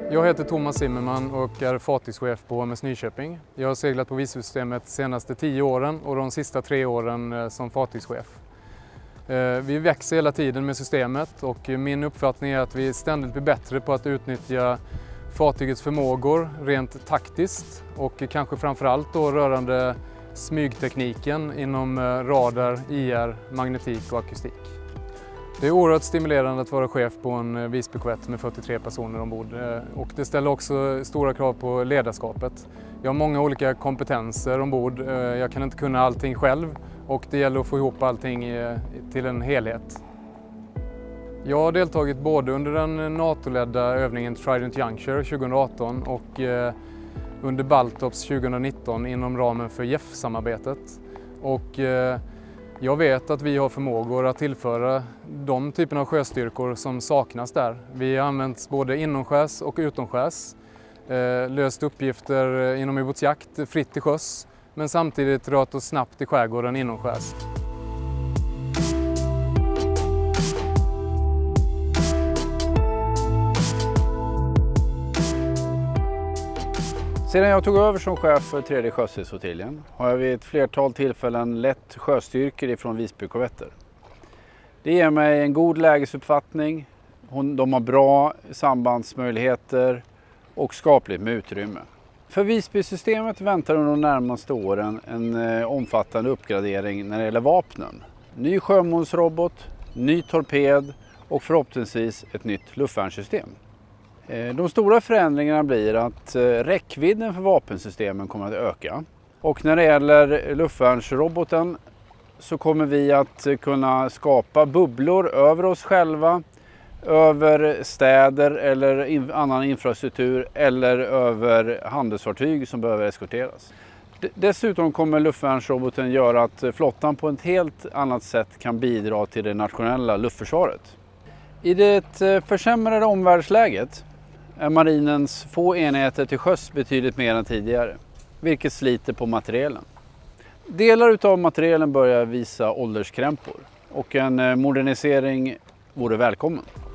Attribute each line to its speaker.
Speaker 1: Jag heter Thomas Zimmerman och är fartygschef på HMS Nyköping. Jag har seglat på Visbysystemet de senaste 10 åren och de sista 3 åren som fartygschef. Vi växer hela tiden med systemet och min uppfattning är att vi ständigt blir bättre på att utnyttja fartygets förmågor rent taktiskt och kanske framförallt då rörande smygtekniken inom radar, IR, magnetik och akustik. Det är oerhört stimulerande att vara chef på en Visbykorvett med 43 personer ombord och det ställer också stora krav på ledarskapet. Jag har många olika kompetenser ombord, jag kan inte kunna allting själv och det gäller att få ihop allting till en helhet. Jag har deltagit både under den NATO-ledda övningen Trident Juncture 2018 och under Baltops 2019 inom ramen för JEF-samarbetet. Och jag vet att vi har förmågor att tillföra de typerna av sjöstyrkor som saknas där. Vi har använts både inomskärs och utomskärs, löst uppgifter inom ubåtsjakt fritt till sjöss, men samtidigt rört oss snabbt i skärgården inomskärs.
Speaker 2: Sedan jag tog över som chef för 3:e sjöstridsflottiljen har jag vid ett flertal tillfällen lett sjöstyrkor ifrån Visbykorvetter. Det ger mig en god lägesuppfattning, de har bra sambandsmöjligheter och skapligt med utrymme. För Visbysystemet väntar under de närmaste åren en omfattande uppgradering när det gäller vapnen. Ny sjömålsrobot, ny torped och förhoppningsvis ett nytt luftvärnssystem. De stora förändringarna blir att räckvidden för vapensystemen kommer att öka. Och när det gäller luftvärnsroboten så kommer vi att kunna skapa bubblor över oss själva, över städer eller annan infrastruktur eller över handelsfartyg som behöver eskorteras. Dessutom kommer luftvärnsroboten göra att flottan på ett helt annat sätt kan bidra till det nationella luftförsvaret. I det försämrade omvärldsläget är marinens få enheter till sjöss betydligt mer än tidigare, vilket sliter på materielen. Delar av materielen börjar visa ålderskrämpor och en modernisering vore välkommen.